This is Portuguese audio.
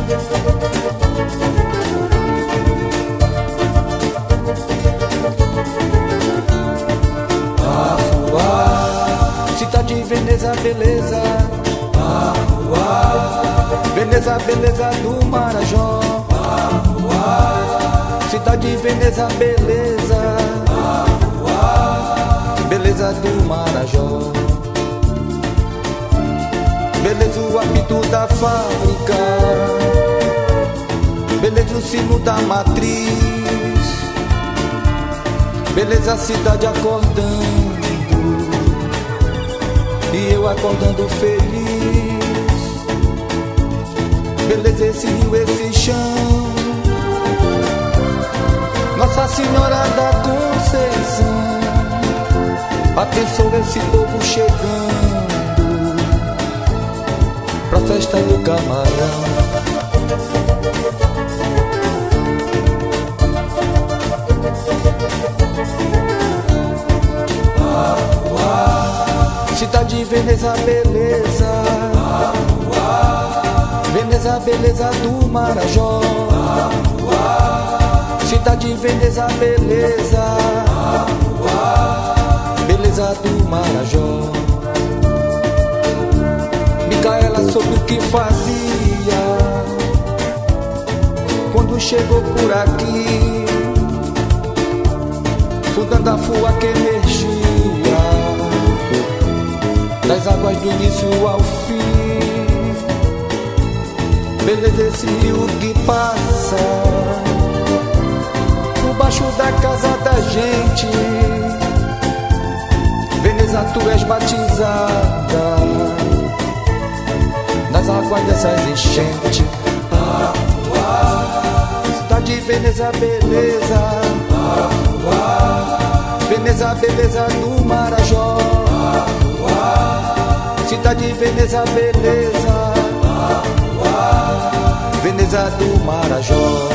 Cidade de Veneza, beleza. Veneza, beleza do Marajó. Cidade de Veneza, beleza. Beleza do Marajó. Beleza o apito da fábrica. Beleza o sino da matriz. Beleza a cidade acordando e eu acordando feliz. Beleza esse rio, esse chão, Nossa Senhora da Conceição. Atenção esse povo chegando pra festa do camarão. Cidade de Veneza, beleza. Veneza, beleza do Marajó. Cidade de Veneza, beleza. Beleza do Marajó. Micaela soube o que fazia quando chegou por aqui, fundando a fua que emergia das águas do início ao fim. Beleza esse rio que passa por baixo da casa da gente. Veneza, tu és batizada nas águas dessas enchentes. Cidade de Veneza, beleza. Veneza, beleza do Marajó. Cidade de Veneza, beleza. Veneza do Marajó.